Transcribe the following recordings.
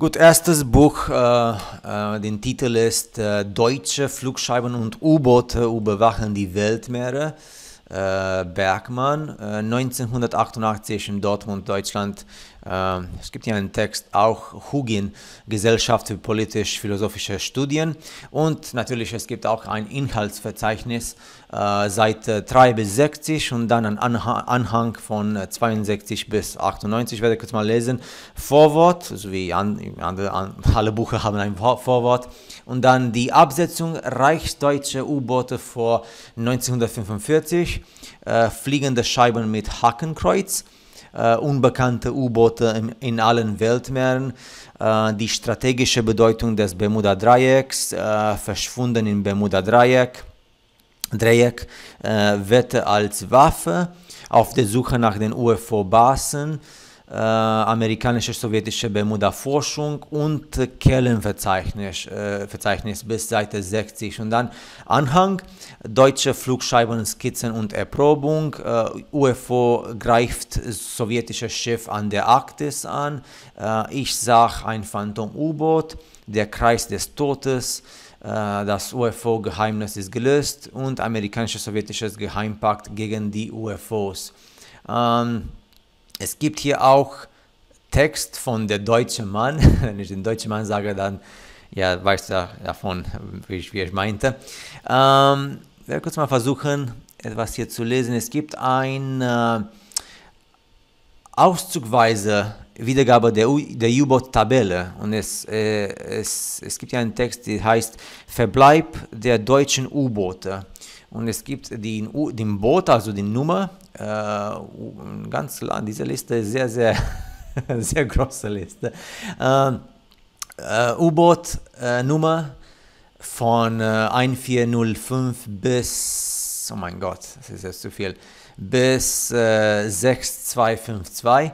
Gut, erstes Buch, den Titel ist Deutsche Flugscheiben und U-Boote überwachen die Weltmeere. Bergmann, 1988 in Dortmund, Deutschland. Es gibt hier einen Text, auch Hugin, Gesellschaft für politisch-philosophische Studien. Und natürlich, es gibt auch ein Inhaltsverzeichnis, Seite 3 bis 60 und dann ein Anhang von 62 bis 98. Ich werde kurz mal lesen. Vorwort, so wie alle Bücher haben ein Vorwort. Und dann die Absetzung reichsdeutsche U-Boote vor 1945, fliegende Scheiben mit Hakenkreuz, unbekannte U-Boote in allen Weltmeeren, die strategische Bedeutung des Bermuda-Dreiecks, verschwunden im Bermuda-Dreieck, Wette als Waffe, auf der Suche nach den UFO-Basen, amerikanische, sowjetische Bermuda-Forschung und Quellenverzeichnis bis Seite 60 und dann Anhang, deutsche Flugscheiben, Skizzen und Erprobung, UFO greift sowjetisches Schiff an der Arktis an, ich sah ein Phantom-U-Boot, der Kreis des Todes, das UFO-Geheimnis ist gelöst und amerikanisches-sowjetisches Geheimpakt gegen die UFOs. Es gibt hier auch Text von der deutsche Mann. Wenn ich den deutschen Mann sage, dann ja, weißt du davon, wie ich meinte. Ich werde kurz mal versuchen, etwas hier zu lesen. Es gibt eine auszugweise Wiedergabe der U-Boot-Tabelle und es gibt ja einen Text, der heißt Verbleib der deutschen U-Boote. Und es gibt den Boot, also die Nummer, ganz lang, diese Liste ist sehr, sehr, sehr große Liste. U-Boot-Nummer von 1405 bis, oh mein Gott, das ist jetzt zu viel, bis 6252.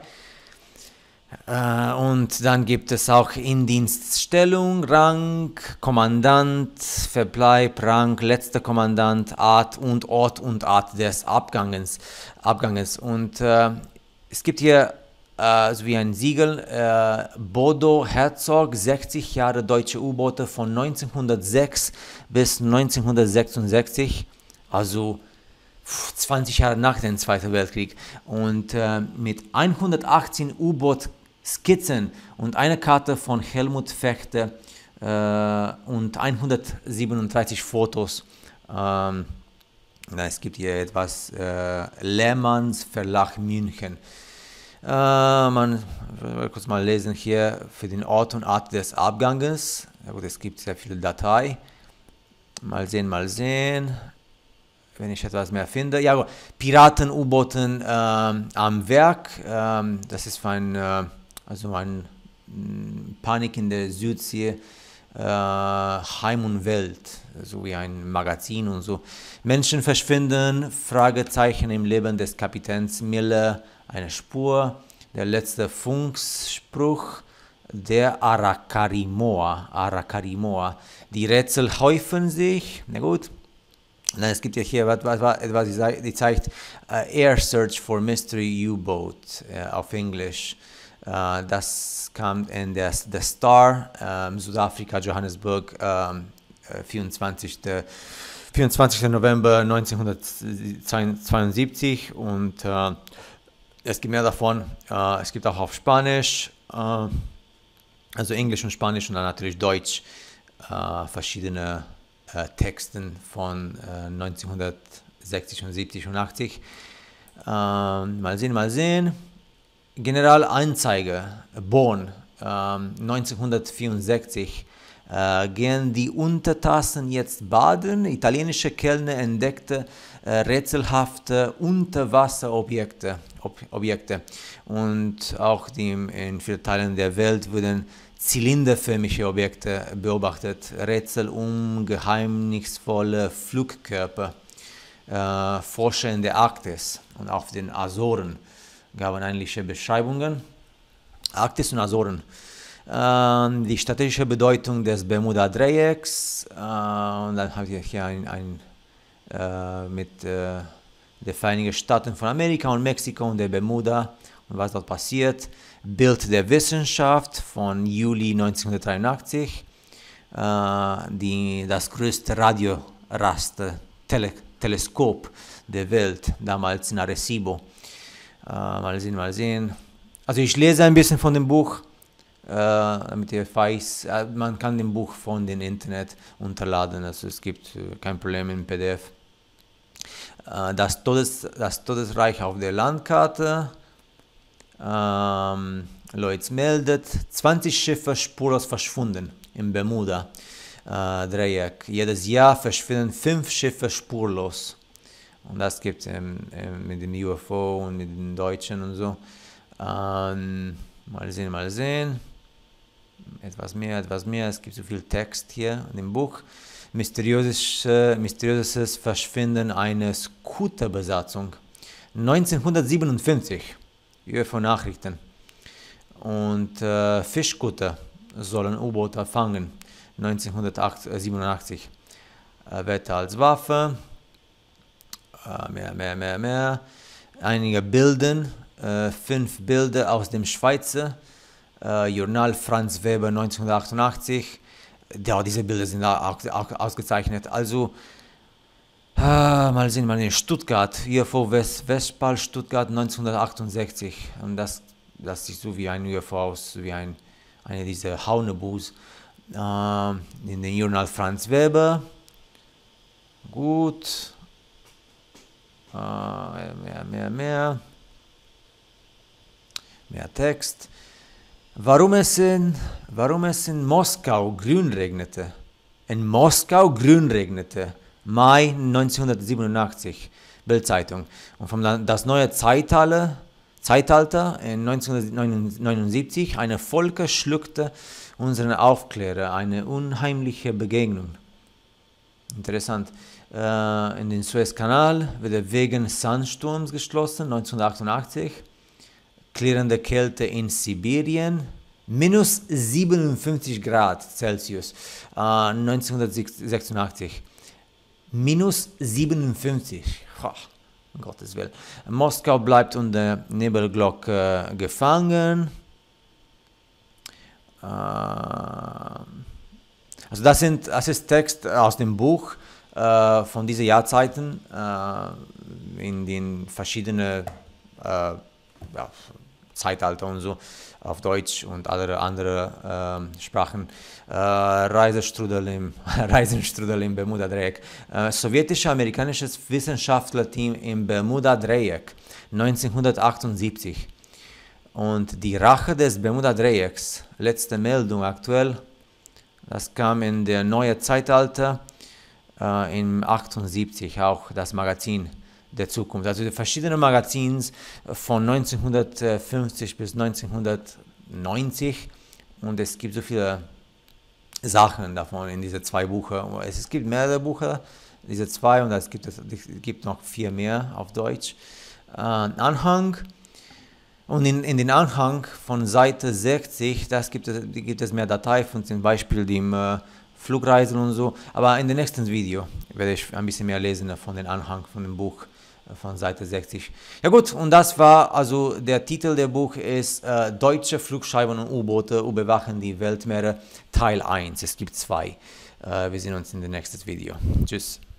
Und dann gibt es auch Indienststellung, Rang, Kommandant, Verbleib, Rang, letzter Kommandant, Art und Ort des Abganges. Und es gibt hier so wie ein Siegel, Bodo Herzog, 60 Jahre deutsche U-Boote von 1906 bis 1966, also 20 Jahre nach dem Zweiten Weltkrieg. Und mit 118 U-Boot-Skizzen und einer Karte von Helmut Fechte und 137 Fotos. Es gibt hier etwas, Lehmanns Verlag München. Man will kurz mal lesen hier für den Ort und Art des Abganges. Ja gut, es gibt sehr viele Dateien. Mal sehen. Wenn ich etwas mehr finde. Ja, Piraten-U-Booten am Werk. Das ist eine Panik in der Südsee. Heim und Welt, so wie ein Magazin und so. Menschen verschwinden, Fragezeichen im Leben des Kapitäns Miller, eine Spur, der letzte Funkspruch, der Arakarimoa. Die Rätsel häufen sich, na gut. Es gibt ja hier etwas, die zeigt Air Search for Mystery U-Boat auf Englisch. Das kam in der The Star, Südafrika, Johannesburg, 24. November 1972 und es gibt mehr davon. Es gibt auch auf Spanisch, also Englisch und Spanisch und dann natürlich Deutsch, verschiedene Texten von 1960 und 70 und 80. Mal sehen. Generalanzeige, Bonn, 1964. Gehen die Untertassen jetzt baden? Italienische Kellner entdeckte rätselhafte Unterwasserobjekte. Und auch in vielen Teilen der Welt wurden zylinderförmige Objekte beobachtet. Rätsel geheimnisvolle Flugkörper. Forscher in der Arktis und auf den Azoren gaben ähnliche Beschreibungen. Arktis und Azoren. Die strategische Bedeutung des Bermuda-Dreiecks. Und dann habe ich hier mit der Vereinigten Staaten von Amerika und Mexiko und der Bermuda was dort passiert. Bild der Wissenschaft von Juli 1983. Das größte Radioraster-Teleskop der Welt, damals in Arecibo. Mal sehen. Also ich lese ein bisschen von dem Buch, damit ihr weiß, man kann das Buch von dem Internet runterladen, also es gibt kein Problem im PDF. Das Todesreich auf der Landkarte. Lloyds meldet, 20 Schiffe spurlos verschwunden im Bermuda-Dreieck. Jedes Jahr verschwinden 5 Schiffe spurlos. Und das gibt es mit dem UFO und mit den Deutschen und so. Mal sehen. Etwas mehr. Es gibt so viel Text hier in dem Buch. Mysteriöses Verschwinden einer Scooterbesatzung. 1957. UFO-Nachrichten. Und Fischkutter sollen U-Boote fangen. 1987. Wetter als Waffe. Mehr. Einige Bilder. 5 Bilder aus dem Schweizer Journal Franz Weber 1988. Ja, diese Bilder sind ausgezeichnet. Also, mal sehen, Stuttgart, UFO Westphal, Stuttgart 1968. Und das sieht so wie ein UFO aus, wie eine dieser Haunebus. In dem Journal Franz Weber. Gut. Mehr Text. Warum es in Moskau grün regnete. In Moskau grün regnete. Mai 1987. Bildzeitung. Und von das neue Zeitalter in 1979. Eine Wolke schluckte unseren Aufklärer. Eine unheimliche Begegnung. Interessant. In den Suezkanal wird wegen Sandsturms geschlossen. 1988. Klirrende Kälte in Sibirien, minus 57 Grad Celsius, 1986, minus 57, um Gottes Willen. Moskau bleibt unter Nebelglocke gefangen. Also das ist Text aus dem Buch von diesen Jahrzeiten in den verschiedenen Zeitalter und so, auf Deutsch und andere Sprachen. Reisenstrudel im Bermuda-Dreieck. Sowjetisch-amerikanisches Wissenschaftlerteam im Bermuda-Dreieck, 1978. Und die Rache des Bermuda-Dreiecks, letzte Meldung aktuell, das kam in der neue Zeitalter, im 78, auch das Magazin der Zukunft. Also die verschiedenen Magazins von 1950 bis 1990 und es gibt so viele Sachen davon in diese 2 Bücher. Es gibt mehrere Bücher, diese 2 und es gibt noch 4 mehr auf Deutsch. Anhang und in den Anhang von Seite 60, gibt es mehr Dateien von zum Beispiel dem Flugreisen und so, aber in dem nächsten Video werde ich ein bisschen mehr lesen von dem Anhang von dem Buch von Seite 60. Ja gut, und das war, also der Titel der Buch ist Deutsche Flugscheiben und U-Boote überwachen die Weltmeere, Teil 1. Es gibt 2. Wir sehen uns in dem nächsten Video. Tschüss.